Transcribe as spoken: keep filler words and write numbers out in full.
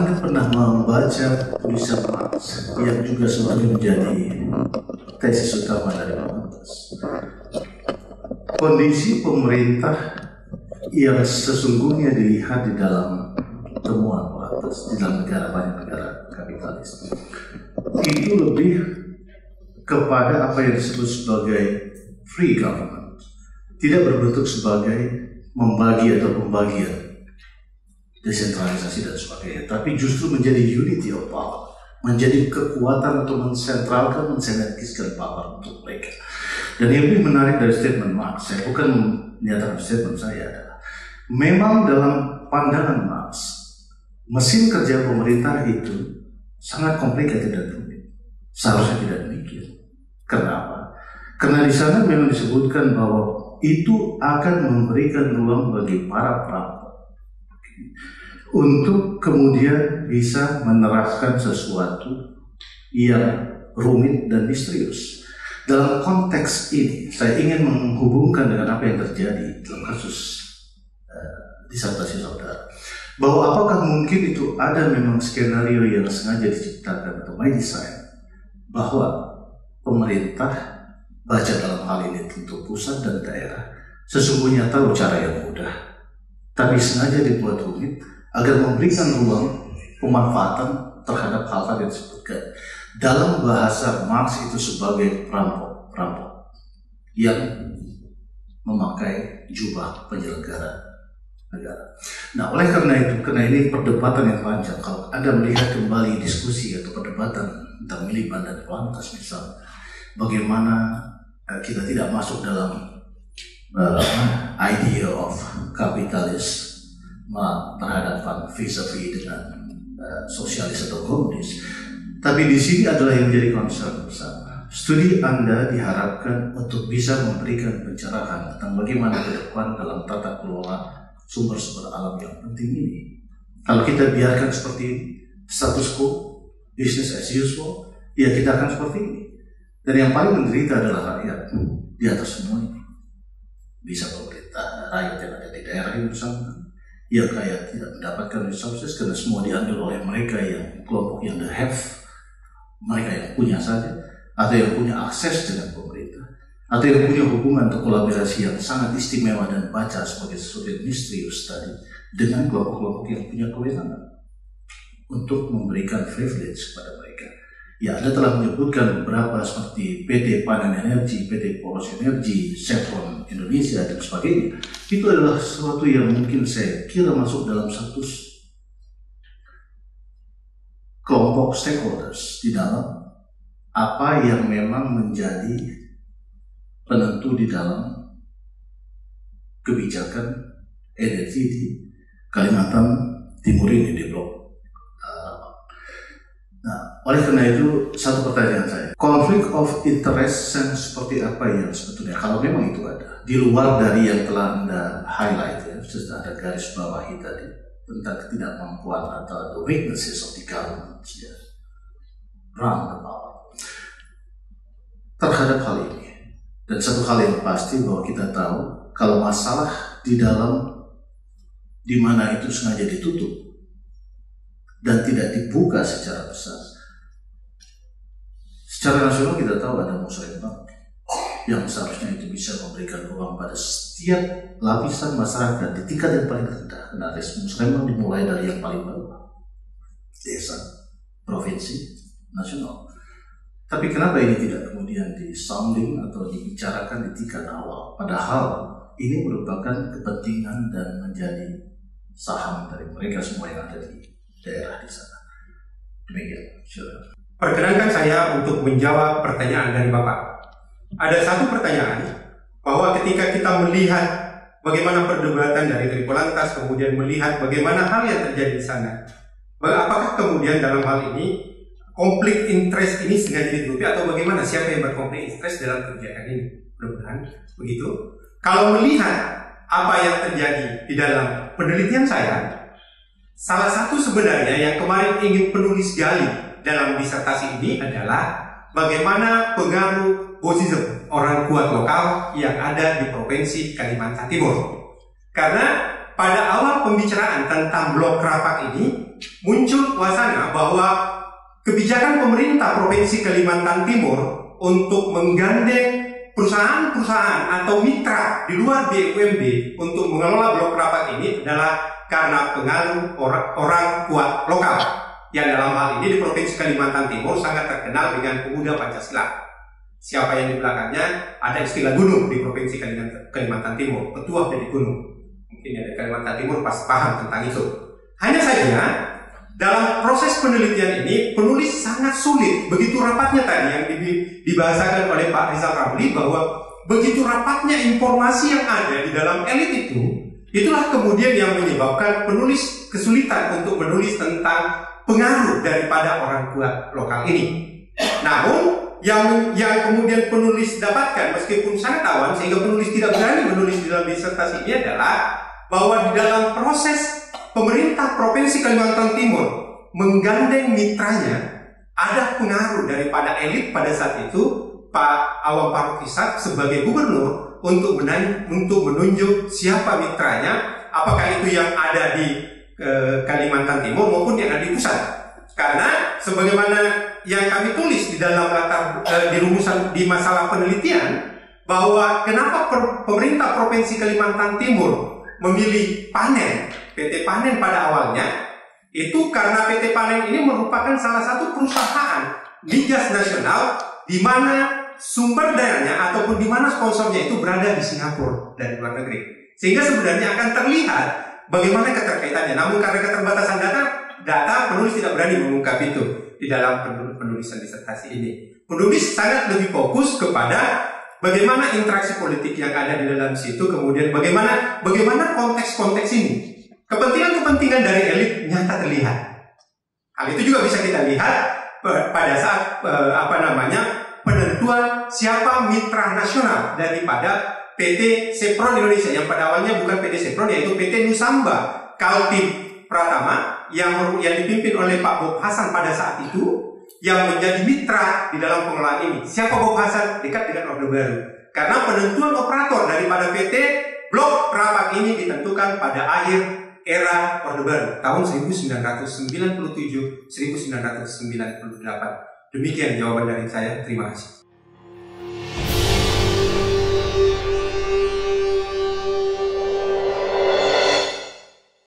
Anda pernah membaca tulisan Marx yang juga sebagai menjadi tesis utama dari Marx. Kondisi pemerintah yang sesungguhnya dilihat di dalam temuan Marx di dalam negara banyak negara kapitalis itu lebih kepada apa yang disebut sebagai free government, tidak berbentuk sebagai membagi atau pembagian, desentralisasi dan sebagainya, tapi justru menjadi unity of power, menjadi kekuatan untuk mensentralkan, mensinergiskan power untuk mereka. Dan yang lebih menarik dari statement Marx, saya bukan menyatakan statement saya adalah, memang dalam pandangan Marx, mesin kerja pemerintah itu sangat complicated dan rumit. Seharusnya tidak demikian. Kenapa? Karena di sana memang disebutkan bahwa itu akan memberikan ruang bagi para perampok untuk kemudian bisa menerapkan sesuatu yang rumit dan misterius. Dalam konteks ini, saya ingin menghubungkan dengan apa yang terjadi dalam kasus uh, disertasi saudara, bahwa apakah mungkin itu ada memang skenario yang sengaja diciptakan atau by design, bahwa pemerintah, baca dalam hal ini tentu pusat dan daerah, sesungguhnya tahu cara yang mudah, tapi sengaja dibuat rumit agar memberikan ruang pemanfaatan terhadap hal-hal yang disebutkan. Dalam bahasa Marx itu sebagai perampok-perampok yang memakai jubah penyelenggara negara. Nah, oleh karena itu, karena ini perdebatan yang panjang, kalau Anda melihat kembali diskusi atau perdebatan tentang Miliband dan Polantas misalnya, bagaimana uh, kita tidak masuk dalam uh, idea of kapitalis berhadapan vis-a-vis dengan uh, sosialis atau komunis, tapi di sini adalah yang menjadi concern bersama. Studi Anda diharapkan untuk bisa memberikan pencerahan tentang bagaimana ke depan dalam tata kelola sumber-sumber alam yang penting ini. Kalau kita biarkan seperti ini, status quo, business as usual, ya kita akan seperti ini. Dan yang paling menderita adalah rakyat di atas semua ini. Bisa pemerintah, rakyat yang ada di daerah yang bersangkutan, yang kaya tidak mendapatkan resources karena semua diambil oleh mereka yang kelompok yang the have, mereka yang punya saja, atau yang punya akses dengan pemerintah, atau yang punya hubungan atau kolaborasi yang sangat istimewa dan baca sebagai sesuatu yang misterius tadi dengan kelompok-kelompok yang punya kewenangan untuk memberikan privilege kepada mereka. Ya, Anda telah menyebutkan beberapa seperti P T Panen Energi, P T Poros Energi, Chevron Indonesia dan sebagainya. Itu adalah sesuatu yang mungkin saya kira masuk dalam satu kelompok stakeholders di dalam apa yang memang menjadi penentu di dalam kebijakan energi di Kalimantan Timur ini di blok. Nah, oleh karena itu satu pertanyaan saya, konflik of interest yang seperti apa yang sebetulnya, kalau memang itu ada, di luar dari yang telah Anda highlight ya, sudah ada garis bawahi tadi tentang ketidakmampuan atau the weaknesses of the government ya, run the power terhadap hal ini. Dan satu hal yang pasti bahwa kita tahu kalau masalah di dalam di mana itu sengaja ditutup dan tidak dibuka secara besar. Secara nasional kita tahu ada musrembang yang seharusnya itu bisa memberikan ruang pada setiap lapisan masyarakat di tingkat yang paling rendah. Karena musrembang dimulai dari yang paling bawah, desa, provinsi, nasional. Tapi kenapa ini tidak kemudian di-sounding atau dibicarakan di tingkat awal? Padahal ini merupakan kepentingan dan menjadi saham dari mereka semua yang ada di daerah di sana. Demikian. Sure. Perkenankan saya untuk menjawab pertanyaan dari Bapak. Ada satu pertanyaan bahwa ketika kita melihat bagaimana perdebatan dari Tripolantas, kemudian melihat bagaimana hal yang terjadi di sana, apakah kemudian dalam hal ini konflik interest ini sengaja ditutupi atau bagaimana? Siapa yang berkonflik interest dalam kebijakan ini? Mudah-mudahan begitu. Kalau melihat apa yang terjadi di dalam penelitian saya, salah satu sebenarnya yang kemarin ingin penulis gali dalam disertasi ini adalah bagaimana pengaruh Bosism, orang kuat lokal yang ada di Provinsi Kalimantan Timur. Karena pada awal pembicaraan tentang blok Rapak ini muncul wacana bahwa kebijakan pemerintah Provinsi Kalimantan Timur untuk menggandeng perusahaan-perusahaan atau mitra di luar B U M D untuk mengelola blok Rapak ini adalah karena pengaruh orang, orang kuat lokal yang dalam hal ini di Provinsi Kalimantan Timur sangat terkenal dengan pemuda Pancasila. Siapa yang di belakangnya? Ada istilah gunung di Provinsi Kalimantan, Kalimantan Timur, petuah dari gunung. Mungkin ada Kalimantan Timur pas paham tentang itu. Hanya saja dalam proses penelitian ini penulis sangat sulit. Begitu rapatnya tadi yang dibahasakan oleh Pak Rizal Ramli bahwa begitu rapatnya informasi yang ada di dalam elit itu, itulah kemudian yang menyebabkan penulis kesulitan untuk menulis tentang pengaruh daripada orang kuat lokal ini. Namun yang yang kemudian penulis dapatkan meskipun sangat awan sehingga penulis tidak berani menulis di dalam disertasi ini adalah bahwa di dalam proses pemerintah Provinsi Kalimantan Timur menggandeng mitranya ada pengaruh daripada elit pada saat itu Pak Awam Faruk Ishak sebagai gubernur untuk menaik, untuk menunjuk siapa mitranya, apakah itu yang ada di eh, Kalimantan Timur maupun yang ada di pusat. Karena sebagaimana yang kami tulis di dalam latar eh, di rumusan di masalah penelitian bahwa kenapa per, pemerintah Provinsi Kalimantan Timur memilih Panen, P T Panen pada awalnya itu karena P T Panen ini merupakan salah satu perusahaan migas nasional di mana sumber dayanya ataupun di mana sponsornya itu berada di Singapura dan luar negeri. Sehingga sebenarnya akan terlihat bagaimana keterkaitannya. Namun karena keterbatasan data Data penulis tidak berani mengungkap itu di dalam penulisan disertasi ini. Penulis sangat lebih fokus kepada bagaimana interaksi politik yang ada di dalam situ, kemudian bagaimana bagaimana konteks-konteks ini. Kepentingan-kepentingan dari elit nyata terlihat. Hal itu juga bisa kita lihat pada saat apa namanya penentuan siapa mitra nasional daripada P T Sepron Indonesia yang pada awalnya bukan P T Sepron yaitu P T Nusamba Kaltim Pratama yang yang dipimpin oleh Pak Bob Hasan pada saat itu yang menjadi mitra di dalam pengelolaan ini. Siapa Bob Hasan? Dekat dengan Orde Baru. Karena penentuan operator daripada P T Blok Rapak ini ditentukan pada akhir era Orde Baru tahun seribu sembilan ratus sembilan puluh tujuh sampai seribu sembilan ratus sembilan puluh delapan. Demikian jawaban dari saya. Terima kasih.